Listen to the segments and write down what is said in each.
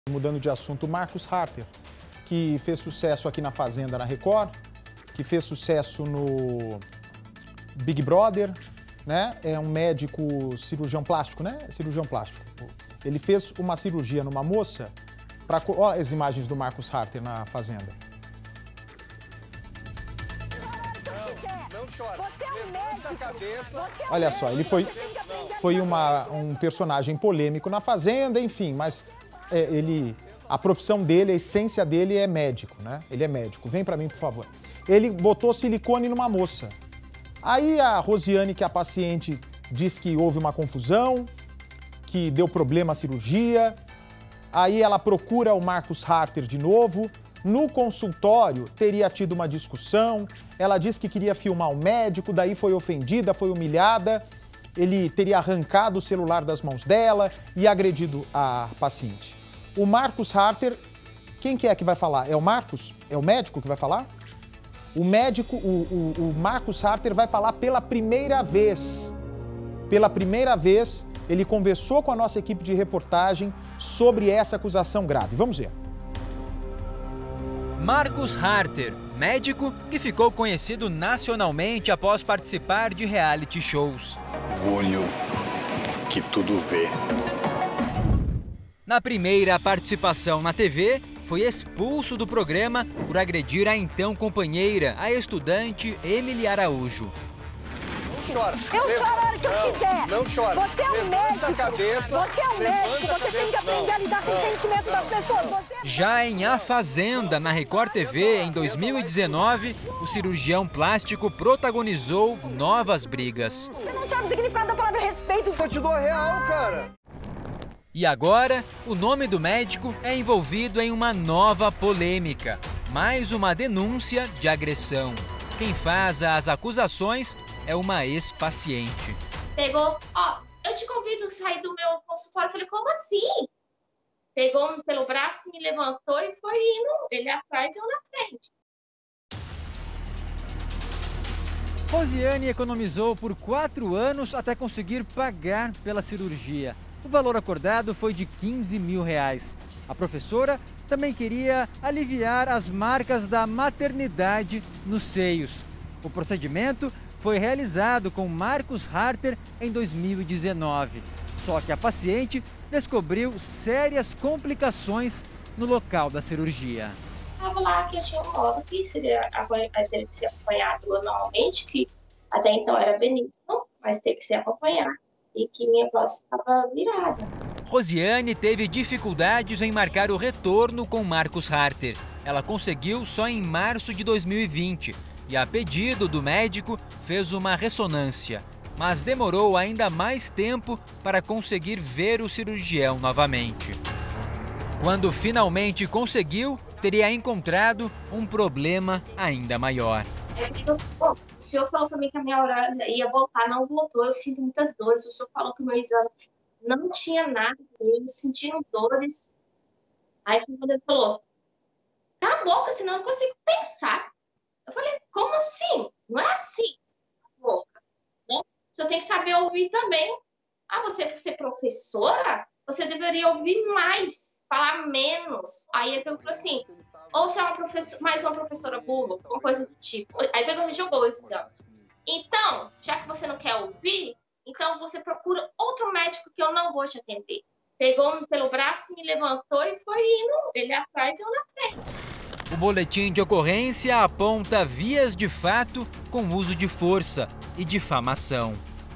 Mudando de assunto, o Marcus Harter, que fez sucesso aqui na Fazenda, na Record, que fez sucesso no Big Brother, né? É um médico cirurgião plástico, né? Cirurgião plástico. Ele fez uma cirurgia numa moça, olha as imagens do Marcus Harter na Fazenda. Não chora. Você é um médico. Olha só, ele foi um personagem polêmico na Fazenda, enfim, mas a profissão dele, a essência dele é médico, né? Ele é médico. Vem pra mim, por favor. Ele botou silicone numa moça. Aí a Rosiane, que é a paciente, diz que houve uma confusão, que deu problema à cirurgia. Aí ela procura o Marcus Harter de novo. No consultório, teria tido uma discussão. Ela disse que queria filmar o médico, daí foi ofendida, foi humilhada. Ele teria arrancado o celular das mãos dela e agredido a paciente. O Marcus Harter, quem que é que vai falar? É o Marcus? É o médico que vai falar? O médico, o Marcus Harter vai falar pela primeira vez. Pela primeira vez, ele conversou com a nossa equipe de reportagem sobre essa acusação grave. Vamos ver. Marcus Harter, médico que ficou conhecido nacionalmente após participar de reality shows. O olho que tudo vê. Na primeira participação na TV, foi expulso do programa por agredir a então companheira, a estudante Emily Araújo. Não chora. Eu choro a hora que eu quiser. Não chora. Você é um médico. A cabeça, você é um médico. Você tem que aprender a lidar com o sentimento das pessoas. Já em A Fazenda, na Record TV, em 2019, o cirurgião plástico protagonizou novas brigas. Você não sabe o significado da palavra respeito. Eu te dou a real, cara. E agora, o nome do médico é envolvido em uma nova polêmica. Mais uma denúncia de agressão. Quem faz as acusações é uma ex-paciente. Pegou, eu te convido a sair do meu consultório. Eu falei, como assim? Pegou pelo braço, me levantou e foi indo, ele atrás e eu na frente. Rosiane economizou por 4 anos até conseguir pagar pela cirurgia. O valor acordado foi de R$15 mil. A professora também queria aliviar as marcas da maternidade nos seios. O procedimento foi realizado com Marcus Harter em 2019. Só que a paciente descobriu sérias complicações no local da cirurgia. Estava lá que eu tinha um modo que teria que ser acompanhado anualmente, que até então era benigno, mas teve que ser acompanhado. E que minha próstata estava virada. Rosiane teve dificuldades em marcar o retorno com Marcus Harter. Ela conseguiu só em março de 2020 e, a pedido do médico, fez uma ressonância. Mas demorou ainda mais tempo para conseguir ver o cirurgião novamente. Quando finalmente conseguiu, teria encontrado um problema ainda maior. O senhor falou para mim que a minha hora ia voltar, não voltou, eu sinto muitas dores. O senhor falou que o meu exame não tinha nada, eu sentia dores. Aí quando ele falou, cala a boca, senão eu não consigo pensar. Eu falei, como assim? Não é assim, boca. Né? O senhor tem que saber ouvir também. Você por ser professora, você deveria ouvir mais, falar menos. Aí ele falou assim, ou você é mais uma professora burra, uma coisa do tipo. Aí pegou e jogou esse exame. Então, já que você não quer ouvir, então você procura outro médico que eu não vou te atender. Pegou pelo braço, me levantou e foi indo, ele atrás e eu na frente. O boletim de ocorrência aponta vias de fato com uso de força e difamação.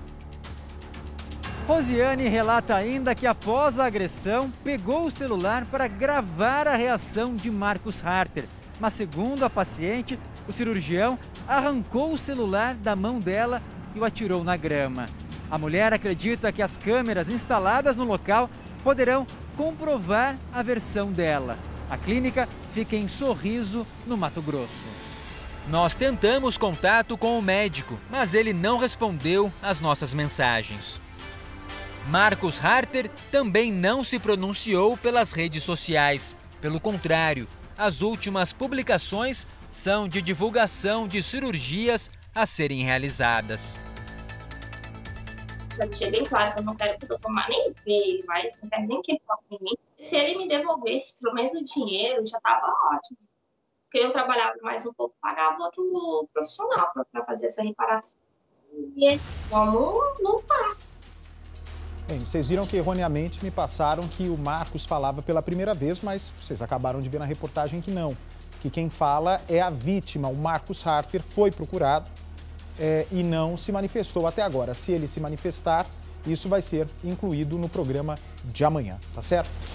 Rosiane relata ainda que após a agressão, pegou o celular para gravar a reação de Marcus Harter. Mas segundo a paciente, o cirurgião arrancou o celular da mão dela e o atirou na grama. A mulher acredita que as câmeras instaladas no local poderão comprovar a versão dela. A clínica fica em Sorriso, no Mato Grosso. Nós tentamos contato com o médico, mas ele não respondeu às nossas mensagens. Marcus Harter também não se pronunciou pelas redes sociais. Pelo contrário, as últimas publicações são de divulgação de cirurgias a serem realizadas. já deixei bem claro que eu não quero que o doutor Mar nem ver, mas não quero nem que ele toque em mim. Se ele me devolvesse pelo menos o dinheiro, já estava ótimo. Porque eu trabalhava mais um pouco, pagava outro profissional para fazer essa reparação. E vamos lutar. Bem, vocês viram que erroneamente me passaram que o Marcos falava pela primeira vez, mas vocês acabaram de ver na reportagem que não. Que quem fala é a vítima. O Marcus Harter foi procurado e não se manifestou até agora. Se ele se manifestar, isso vai ser incluído no programa de amanhã, tá certo?